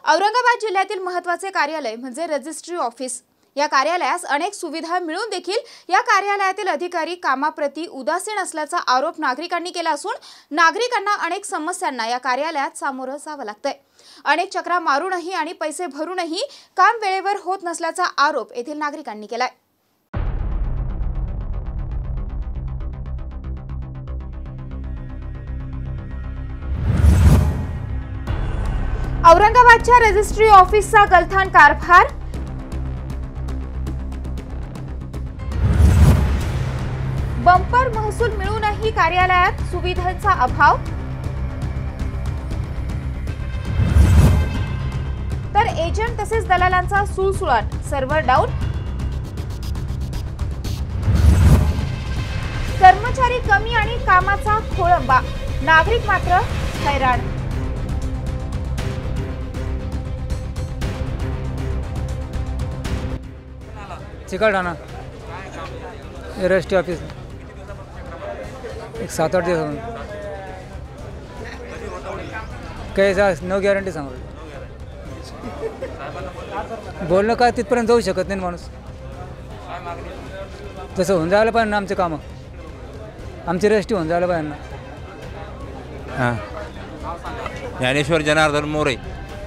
औरंगाबाद जिल्ह्यातील महत्त्वाचे कार्यालय म्हणजे रजिस्ट्री ऑफिस। या कार्यालयास अनेक सुविधा मिळून देखील या कार्यालयातील अधिकारी कामाप्रती उदासीन असल्याचा आरोप नागरिकांनी केला असून नागरिकांना अनेक समस्यांना या कार्यालयात सामोरं जावं लागतंय। अनेक चक्रा मारूनही आणि पैसे भरूनही काम वेळेवर होत नसल्याचा आरोप येथील नागरिकांनी केलाय। औरंगाबादच्या रजिस्ट्री ऑफिसचा गलथान कारभार, बंपर महसूल मिळूनही कार्यालयात सुविधांचा अभाव, तर एजंट तसेच दलालांचा सुळसुळाट, सर्व्हर डाऊन, कर्मचारी कमी आणि कामाचा खोळंबा, नागरिक मात्र हैराण। चिकलठाणा रजिस्ट्री ऑफिस एक 7-8 दिवस कैसा नो गॅरंटी सांगू बोलणं काय तिथपर्यंत जाऊ शकत नाही माणूस। तसं होऊन जायला पाहिजे ना आमचं कामं, आमची रजिस्ट्री होऊन जायला पाहिजे ना। हां, ज्ञानेश्वर जनार्दन मोरे,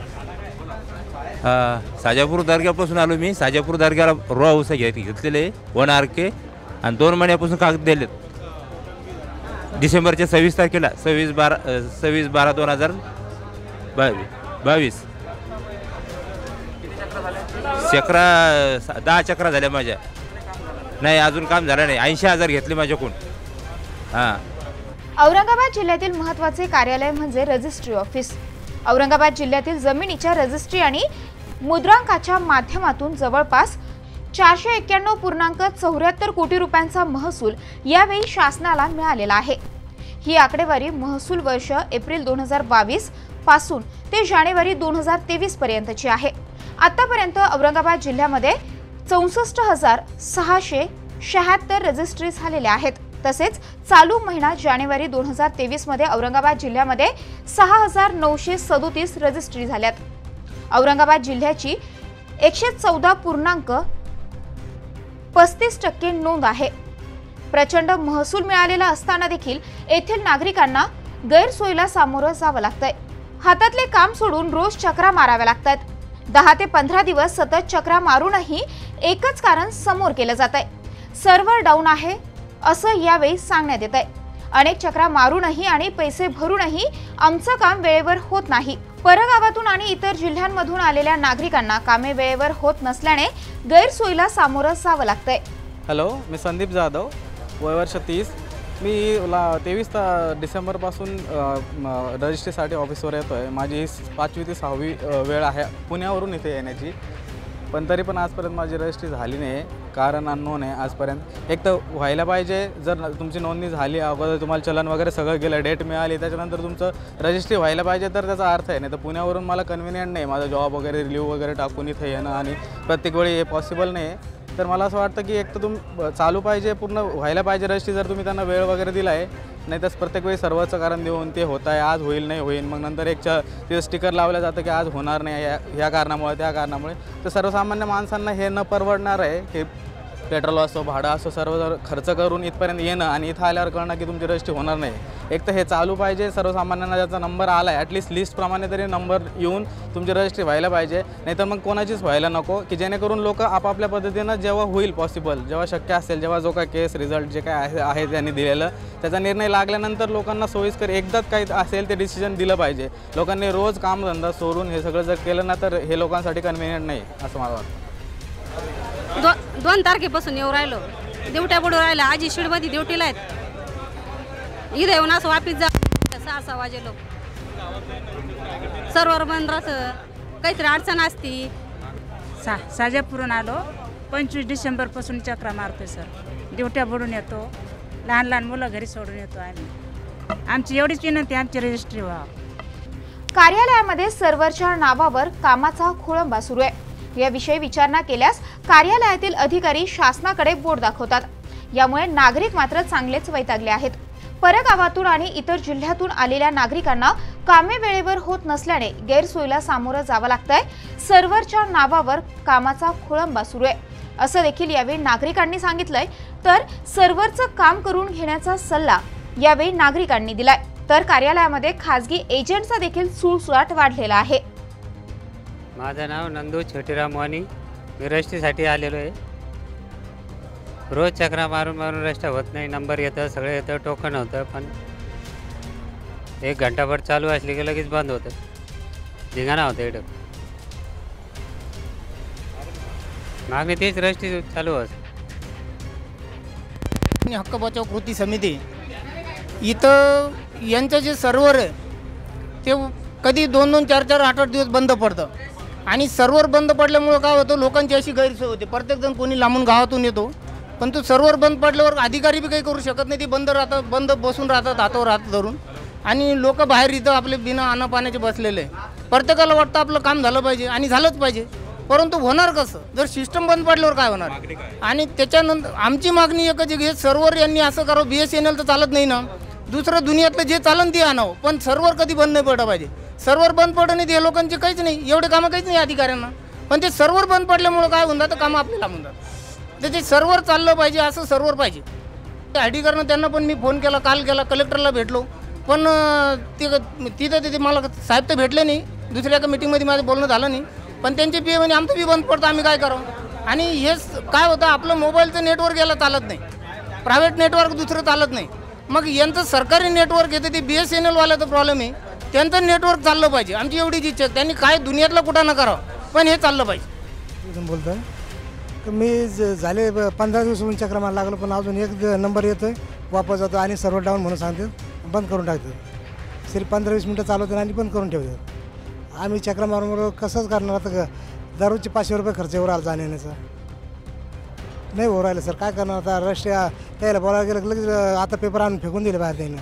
साजापूर दर्ग्यापासून आलो मी। साजापूर दर्ग्याला रो हाऊस घेतलेले 1 RK आणि 2 महिन्यापासून कागद दिलेत। डिसेंबरच्या 26 तारखेला 26/12/2022 चक्रा 10 चक्रा झाल्या माझ्या। नाही अजून काम झालं नाही। 80,000 घेतले माझ्याकडून। हां, औरंगाबाद जिल्ह्यातील महत्त्वाचे कार्यालय म्हणजे रजिस्ट्री ऑफिस। औरंगाबाद जिल्ह्यातील जमिनीच्या रजिस्ट्री आणि मुद्रांकाच्या माध्यमातून जवळपास 491.74 कोटी रुपयांचा महसूल यावेळी शासनाला मिळालेला आहे। ही आकडेवारी महसूल वर्ष एप्रिल 2022 पासून ते जानेवारी 2023 पर्यंतची आहे। आतापर्यंत औरंगाबाद जिल्ह्यामध्ये 64,676 रजिस्ट्री झालेल्या आहेत। तसेच चालू महिना जानेवारी 2023 मध्ये औरंगाबाद जिल्ह्यामध्ये 6,937 रजिस्ट्री झाल्यात। औरंगाबाद जिल्ह्याची 114.35% नोंद आहे। प्रचंड महसूल मिळालेला असताना देखील येथील नागरिकांना गैरसोयीला सामोरं जावं लागतंय। हातातले काम सोडून रोज चक्रा माराव्या लागतात। 10 ते 15 दिवस सतत चक्रा मारूनही एकच कारण समोर केलं जातंय, सर्व्हर डाऊन आहे असं यावेळी सांगण्यात येत आहे। अनेक चक्रा मारूनही आणि पैसे भरूनही आमचं काम वेळेवर होत नाही। परगावातून आणि इतर जिल्ह्यांमधून आलेल्या नागरिकांना कामे वेळेवर होत नसल्याने गैरसोयीला सामोरं जावं लागतंय। हॅलो, मी संदीप जाधव, वय वर्ष 30। मी 23 डिसेंबरपासून रजिस्ट्रीसाठी ऑफिसवर येतो आहे। माझी 5वी ते 6वी वेळ आहे पुण्यावरून इथे येण्याची, पण तरी पण आजपर्यंत माझी रजिस्ट्री झाली नाही। कारण अननोन आहे आजपर्यंत। एक तर व्हायला पाहिजे, जर तुमची नोंदणी झाली, अगोदर तुम्हाला चलन वगैरे सगळं गेलं, डेट मिळाली, त्याच्यानंतर तुमचं रजिस्ट्री व्हायला पाहिजे, तर त्याचा अर्थ आहे। नाही तर पुण्यावरून मला कन्व्हिनियंट नाही, माझा जॉब वगैरे रिलीव वगैरे टाकून इथे येणं आणि प्रत्येक वेळी हे पॉसिबल नाही आहे। तर मला असं वाटतं की एक तर चालू पाहिजे, पूर्ण व्हायला पाहिजे रजिस्ट्री, जर तुम्ही त्यांना वेळ वगैरे दिला आहे। नाही तर प्रत्येक वेळी सर्वचं कारण देऊन ते होत आहे, आज होईल नाही होईल, मग नंतर एक ते स्टिकर लावलं जातं की आज होणार नाही ह्या कारणामुळे त्या कारणामुळे। तर सर्वसामान्य माणसांना हे न परवडणार आहे की पेट्रोल असो, भाडं असो, सर्व जर खर्च करून इथपर्यंत येणं आणि इथं आल्यावर कळणं की तुमची रजिस्ट्री होणार नाही। एक तर हे चालू पाहिजे, सर्वसामान्यांना ज्याचा नंबर आला आहे ॲटलिस्ट लिस्टप्रमाणे तरी नंबर येऊन तुमची रजिस्ट्री व्हायला पाहिजे। नाहीतर मग कोणाचीच व्हायला नको, की जेणेकरून लोक आपापल्या पद्धतीनं जेव्हा होईल पॉसिबल, जेव्हा शक्य असेल, जेव्हा जो काय केस रिझल्ट जे काय आहे त्यांनी दिलेलं त्याचा निर्णय लागल्यानंतर लोकांना सोयीस्कर एकदाच काही असेल ते डिसिजन दिलं पाहिजे। लोकांनी रोज कामधंदा सोडून हे सगळं जर केलं ना तर हे लोकांसाठी कन्व्हिनियंट नाही असं मला वाटतं। 2 तारखेपासून येऊ राहिलो, ड्युट्या बुडू राहिल्या। आजी शिडमध्ये ड्युटीला आहेत, इथे येऊन असं वापिस जा 6 वाजे लोक सर्वर बंद राहतं, काहीतरी अडचण असती। साजापूरून आलो, 25 डिसेंबरपासून चक्रा मारतोय सर। ड्युट्या बुडून येतो, लहान मुलं घरी सोडून येतो आम्ही। आमची एवढीच विनंती, आमची रजिस्ट्री व्हावं। कार्यालयामध्ये सर्व्हरच्या नावावर कामाचा खोळंबा सुरू आहे। याविषयी विचारणा केल्यास कार्यालयातील अधिकारी शासनाकडे बोट दाखवतात। यामुळे नागरिक मात्र चांगलेच वैतागले आहेत। परगावातून आणि इतर जिल्ह्यातून आलेल्या नागरिकांना कामे वेळेवर होत नसल्याने गैरसोयीला सामोरं जावं लागतंय। सर्व्हरच्या नावावर कामाचा खोळंबा सुरू आहे असं देखील यावेळी नागरिकांनी सांगितलंय। तर सर्व्हरचं काम करून घेण्याचा सल्ला यावेळी नागरिकांनी दिलाय। तर कार्यालयामध्ये खासगी एजंटचा देखील सुळसुळाट वाढलेला आहे। माझं नाव नंदू छोटीराम वाणी, मी रजिस्ट्रीसाठी आलेलो आहे। रोज चक्रा मारून मारून रजिस्टर होत नाही, नंबर येतं, सगळं येतं, टोकन होतं, पण 1 घंटाभर चालू असली की लगेच बंद होतं, धिंगाणा होतं इकडं। मागणी तीच रजिस्ट्री चालू असते। हक्क बचाव कृती समिती इथं यांचं जे सर्व्हर आहे ते कधी 2-2, 4-4, 8-8 दिवस बंद पडतं आणि सर्व्हर बंद पडल्यामुळं काय होतं, लोकांची अशी गैरसोय होते। प्रत्येकजण कोणी लांबून गावातून येतो, पण तो सर्व्हर बंद पडल्यावर अधिकारी बी काही करू शकत नाही, ती बंद राहतात, बंद बसून राहतात हातावर हात धरून, आणि लोक बाहेर इथं आपले बिना अन्न पाण्याचे बसलेले आहे। प्रत्येकाला वाटतं आपलं काम झालं पाहिजे आणि झालंच पाहिजे, परंतु होणार कसं जर सिस्टम बंद पडल्यावर काय होणार। आणि त्याच्यानंतर आमची मागणी एकच आहे की सर्व्हर यांनी असं करावं, BSNL तर चालत नाही ना, दुसरं दुनियातलं जे चालन ते आणावं, पण सर्व्हर कधी बंद नाही पडलं पाहिजे। सर्व्हर बंद पडलं नाही ते लोकांचे काहीच नाही, एवढे कामं काहीच नाही अधिकाऱ्यांना, पण ते सर्व्हर बंद पडल्यामुळं काय होऊन जातं, कामं आपल्याला लांबून जातात। तर ते सर्व्हर चाललं पाहिजे, असं सर्व्हर पाहिजे। ते अधिकाऱ्यांना त्यांना पण मी फोन केला, काल केला, कलेक्टरला भेटलो, पण तिथे मला साहेब तर भेटले नाही, दुसऱ्या एका मीटिंगमध्ये माझं बोलणं झालं नाही, पण त्यांचे पी म्हणे आमचं बी बंद पडतं, आम्ही काय करावं। आणि हेच काय होतं, आपलं मोबाईलचं नेटवर्क याला चालत नाही, प्रायव्हेट नेटवर्क दुसरं चालत नाही, मग यांचं सरकारी नेटवर्क येतं ते BSNL वाल्याचा प्रॉब्लेम आहे, त्यांचं नेटवर्क चाललं पाहिजे। आमची एवढीच इच्छा आहे, त्यांनी काय दुनियातलं कुठं न करावं, पण हे चाललं पाहिजे। बोलतो तर मी झाले 15 दिवस चक्र मारायला लागलो, पण अजून एक नंबर येतोय, वापस जातो आणि सर्व्हर डाऊन म्हणून सांगतात, बंद करून टाकतात। सिर्फ 15-20 मिनटं चालवतात आणि बंद करून ठेवतात। आम्ही चक्र मारून कसंच करणार, आता दररोजचे 500 रुपये खर्च एवढा जाण्या येण्याचा नाही हो राहिलं सर, काय करणार आता। रस्ते त्याला बोलायला गेलं लगेच आता पेपर आणून फेकून दिले बाहेर त्यानं।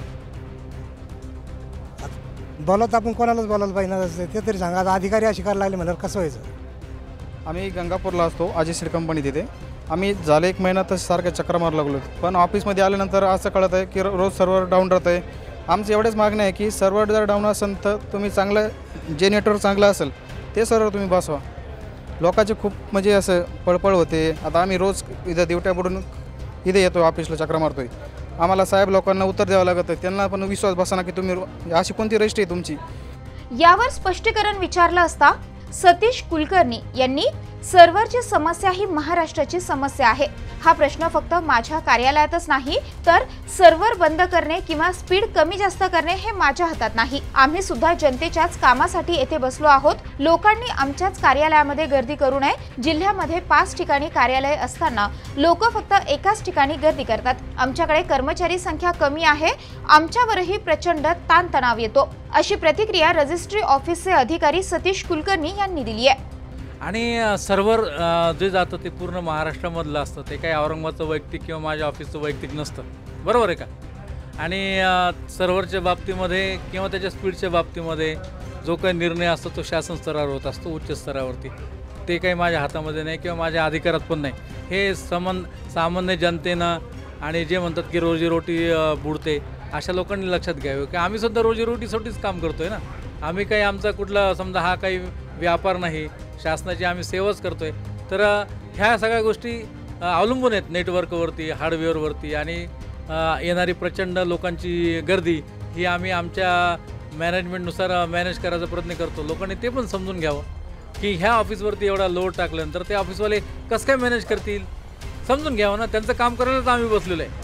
बोलत आपण कोणालाच बोलायला पाहिजे ना, ते तरी सांगा, आता अधिकारी अशी करायला लागले म्हणल्यावर कसं व्हायचं। आम्ही गंगापूरला असतो, आजी सीड कंपनी तिथे आम्ही झाले 1 महिना तर सारखं चक्र मारू लागलो, पण ऑफिसमध्ये आल्यानंतर असं कळत आहे की रोज सर्व्हर डाऊन राहत आहे। आमची एवढेच मागणी आहे की सर्व्हर जर डाऊन असेल तर तुम्ही चांगलं, जे नेटवर्क चांगलं असेल ते सर्व्हर तुम्ही बसवा। लोकांचे खूप म्हणजे असं पळपळ होते। आता आम्ही रोज इथं दिवट्या बुडून इथे येतो, ऑफिसला चक्र मारतो आहे, आम्हाला साहेब लोकांना उत्तर द्यावं लागतं, त्यांना पण विश्वास बसा ना की तुम्ही अशी कोणती रजिस्ट्री आहे तुमची। यावर स्पष्टीकरण विचारलं असता सतीश कुलकर्णी यांनी सर्व्हरची समस्या ही महाराष्ट्राची समस्या आहे, हा प्रश्न फक्त माझ्या कार्यालयातच नाही तर सर्व्हर बंद करणे किंवा स्पीड कमी जास्त करणे हे माझ्या हातात नाही। आम्ही सुद्धा जनतेच्याच कामासाठी येथे बसलो आहोत, लोकांनी आमच्याच कार्यालयामध्ये गर्दी करू नये। जिल्ह्यामध्ये 5 ठिकाणी कार्यालय असताना लोक फक्त एकाच ठिकाणी गर्दी करतात। आमच्याकडे कर्मचारी संख्या कमी आहे, आमच्यावरही प्रचंड ताणतणाव येतो, अशी प्रतिक्रिया रजिस्ट्री ऑफिसचे अधिकारी सतीश कुलकर्णी यांनी दिली आहे। आणि सर्व्हर जे जातं ते पूर्ण महाराष्ट्रामधलं असतं, ते काही औरंगाबादचं वैयक्तिक किंवा माझ्या ऑफिसचं वैयक्तिक नसतं, बरोबर आहे का। आणि सर्व्हरच्या बाबतीमध्ये किंवा त्याच्या स्पीडच्या बाबतीमध्ये जो काही निर्णय असतो तो शासन स्तरावर होत असतो, उच्च स्तरावरती, ते काही माझ्या हातामध्ये नाही किंवा माझ्या अधिकारात पण नाही। हे सामान्य जनतेनं आणि जे म्हणतात की रोजीरोटी बुडते अशा लोकांनी लक्षात घ्यावे की आम्ही सुद्धा रोजीरोटीसाठीच काम करतोय ना, आम्ही काही आमचा कुठला समजा हा काही व्यापार नाही, शासनाची आम्ही सेवाच करतोय। तर ह्या सगळ्या गोष्टी अवलंबून आहेत नेटवर्कवरती, हार्डवेअरवरती, आणि येणारी प्रचंड लोकांची गर्दी ही आम्ही आमच्या मॅनेजमेंटनुसार मॅनेज करायचा प्रयत्न करतो। लोकांनी ते पण समजून घ्यावं की ह्या ऑफिसवरती एवढा लोड टाकल्यानंतर ते ऑफिसवाले कसं काय मॅनेज करतील, समजून घ्यावं ना, त्यांचं काम करायलाच आम्ही बसलेलो आहे।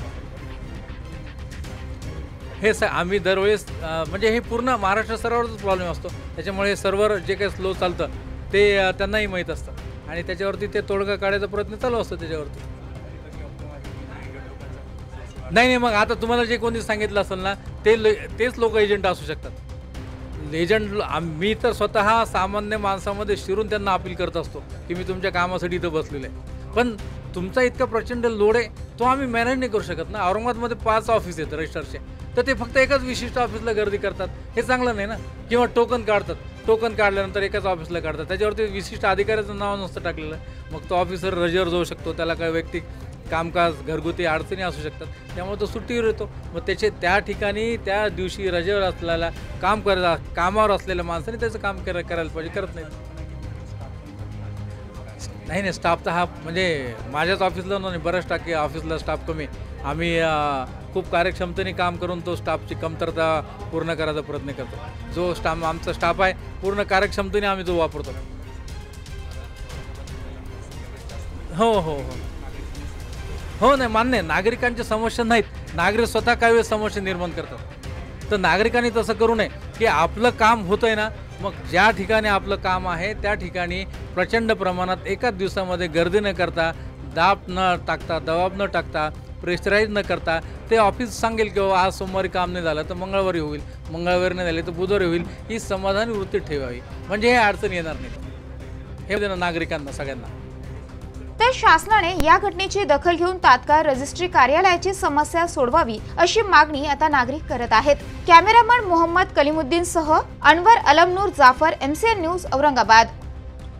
हे आम्ही दरवेळेस म्हणजे हे पूर्ण महाराष्ट्र स्तरावरच प्रॉब्लेम असतो, त्याच्यामुळे सर्व्हर जे काही स्लो चालतं ते त्यांनाही माहीत असतं आणि त्याच्यावरती ते तोडगा काढायचा प्रयत्न चालू असतो त्याच्यावरती। नाही मग आता तुम्हाला जे कोणी सांगितलं असेल ना तेच लोक एजंट असू शकतात। एजंट मी तर स्वतः सामान्य माणसामध्ये शिरून त्यांना अपील करत असतो की मी तुमच्या कामासाठी इथं बसलेलो आहे, पण तुमचा इतका प्रचंड लोड आहे तो आम्ही मॅनेज नाही करू शकत ना। औरंगाबादमध्ये 5 ऑफिस आहेत रजिस्टरचे, तर ते फक्त एकाच विशिष्ट ऑफिसला गर्दी करतात, हे चांगलं नाही ना। किंवा टोकन काढतात, टोकन काढल्यानंतर एकाच ऑफिसला काढतात, त्याच्यावरती विशिष्ट अधिकाऱ्याचं नाव नसतं टाकलेलं, मग तो ऑफिसर रजेवर जाऊ शकतो, त्याला काय वैयक्तिक कामकाज घरगुती अडचणी असू शकतात, त्यामुळे तो सुट्टीवर येतो. मग त्याचे त्या ठिकाणी त्या दिवशी रजेवर असलेला कामावर असलेल्या माणसाने त्याचं काम करायला पाहिजे, करत नाही. नाही स्टाफचा हा म्हणजे माझ्याच ऑफिसला नाही, बऱ्याच टाकी ऑफिसला स्टाफ कमी. आम्ही खूप कार्यक्षमतेने काम करून तो स्टाफची कमतरता पूर्ण करायचा प्रयत्न करतो. जो आमचा स्टाफ आहे पूर्ण कार्यक्षमतेने आम्ही तो वापरतो. हो हो हो हो नाही मान्य आहे. नागरिकांच्या समस्या नाहीत, नागरिक स्वतः काही वेळेस समस्या निर्माण करतात. तर नागरिकांनी तसं करू नये की आपलं काम होतं आहे ना, मग ज्या ठिकाणी आपलं काम आहे त्या ठिकाणी प्रचंड प्रमाणात एकाच दिवसामध्ये गर्दी न करता, दाब न टाकता, दबाव न टाकता, प्रेशराईज न करता ते ऑफिस सांगेल की बाबा आज सोमवारी काम नाही झालं तर मंगळवारी होईल, मंगळवारी नाही झाले तर बुधवारी होईल, ही समाधानी वृत्ती ठेवावी. म्हणजे हे अडचण येणार नाही, हे देणं नागरिकांना सगळ्यांना. तर शासनाने या घटनेची दखल घेऊन तात्काळ रजिस्ट्री कार्यालयाची समस्या सोडवावी अशी मागणी आता नागरिक करत आहेत. कॅमेरामन मोहम्मद कलीमुद्दीन सह अनवर अलमनूर जाफर, MCN न्यूज, औरंगाबाद.